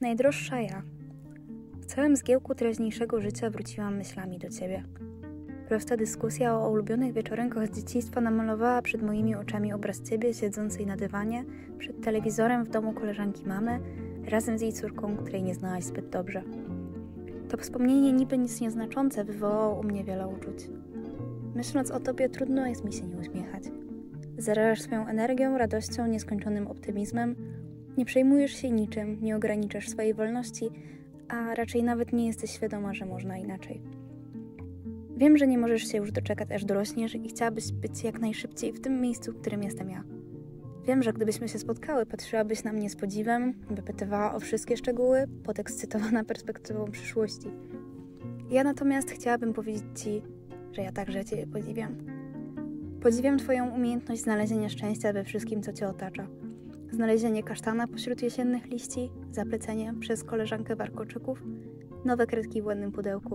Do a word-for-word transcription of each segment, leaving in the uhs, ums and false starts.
Najdroższa ja. W całym zgiełku teraźniejszego życia wróciłam myślami do ciebie. Prosta dyskusja o ulubionych wieczorynkach z dzieciństwa namalowała przed moimi oczami obraz ciebie siedzącej na dywanie przed telewizorem w domu koleżanki mamy, razem z jej córką, której nie znałaś zbyt dobrze. To wspomnienie niby nic nieznaczące wywołało u mnie wiele uczuć. Myśląc o tobie, trudno jest mi się nie uśmiechać. Zarażasz swoją energią, radością, nieskończonym optymizmem, nie przejmujesz się niczym, nie ograniczasz swojej wolności, a raczej nawet nie jesteś świadoma, że można inaczej. Wiem, że nie możesz się już doczekać, aż dorośniesz i chciałabyś być jak najszybciej w tym miejscu, w którym jestem ja. Wiem, że gdybyśmy się spotkały, patrzyłabyś na mnie z podziwem, wypytywała o wszystkie szczegóły, podekscytowana perspektywą przyszłości. Ja natomiast chciałabym powiedzieć ci, że ja także ciebie podziwiam. Podziwiam twoją umiejętność znalezienia szczęścia we wszystkim, co cię otacza. Znalezienie kasztana pośród jesiennych liści, zaplecenie przez koleżankę warkoczyków, nowe kredki w ładnym pudełku.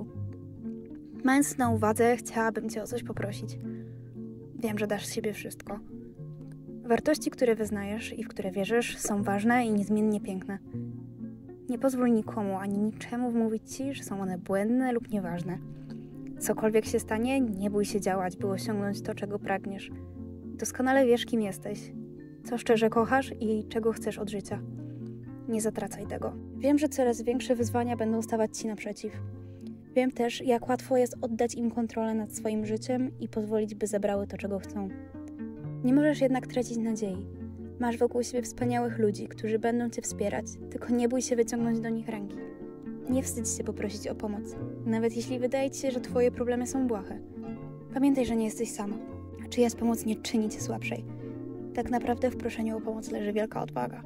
Mając na uwadze, chciałabym cię o coś poprosić. Wiem, że dasz z siebie wszystko. Wartości, które wyznajesz i w które wierzysz, są ważne i niezmiennie piękne. Nie pozwól nikomu ani niczemu wmówić ci, że są one błędne lub nieważne. Cokolwiek się stanie, nie bój się działać, by osiągnąć to, czego pragniesz. Doskonale wiesz, kim jesteś, co szczerze kochasz i czego chcesz od życia. Nie zatracaj tego. Wiem, że coraz większe wyzwania będą stawać ci naprzeciw. Wiem też, jak łatwo jest oddać im kontrolę nad swoim życiem i pozwolić, by zabrały to, czego chcą. Nie możesz jednak tracić nadziei. Masz wokół siebie wspaniałych ludzi, którzy będą cię wspierać, tylko nie bój się wyciągnąć do nich ręki. Nie wstydź się poprosić o pomoc, nawet jeśli wydaje ci się, że twoje problemy są błahe. Pamiętaj, że nie jesteś sama. Czyjaś pomoc nie czyni cię słabszej. Tak naprawdę w proszeniu o pomoc leży wielka odwaga.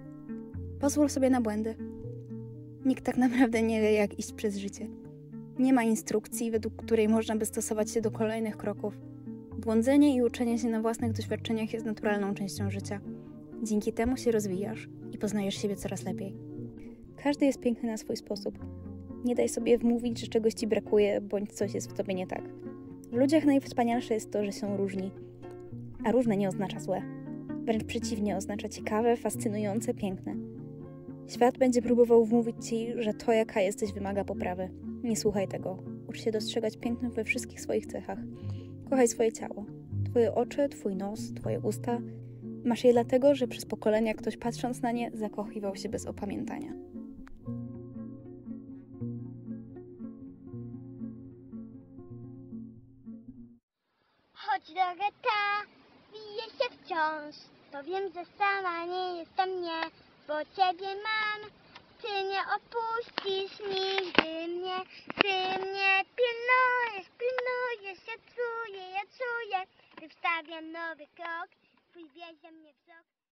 Pozwól sobie na błędy. Nikt tak naprawdę nie wie, jak iść przez życie. Nie ma instrukcji, według której można by stosować się do kolejnych kroków. Błądzenie i uczenie się na własnych doświadczeniach jest naturalną częścią życia. Dzięki temu się rozwijasz i poznajesz siebie coraz lepiej. Każdy jest piękny na swój sposób. Nie daj sobie wmówić, że czegoś ci brakuje, bądź coś jest w tobie nie tak. W ludziach najwspanialsze jest to, że są różni. A różne nie oznacza złe. Wręcz przeciwnie, oznacza ciekawe, fascynujące, piękne. Świat będzie próbował wmówić ci, że to, jaka jesteś, wymaga poprawy. Nie słuchaj tego. Ucz się dostrzegać piękno we wszystkich swoich cechach. Kochaj swoje ciało. Twoje oczy, twój nos, twoje usta. Masz je dlatego, że przez pokolenia ktoś patrząc na nie zakochiwał się bez opamiętania. Choć droga ta wije się wciąż, to wiem, że sama nie jestem nie, bo ciebie mam. Ty nie opuścisz nigdy mnie, ty mnie pilnujesz, pilnujesz, ja czuję, ja czuję. Gdy wstawiam nowy krok, twój bierze mnie wzrok.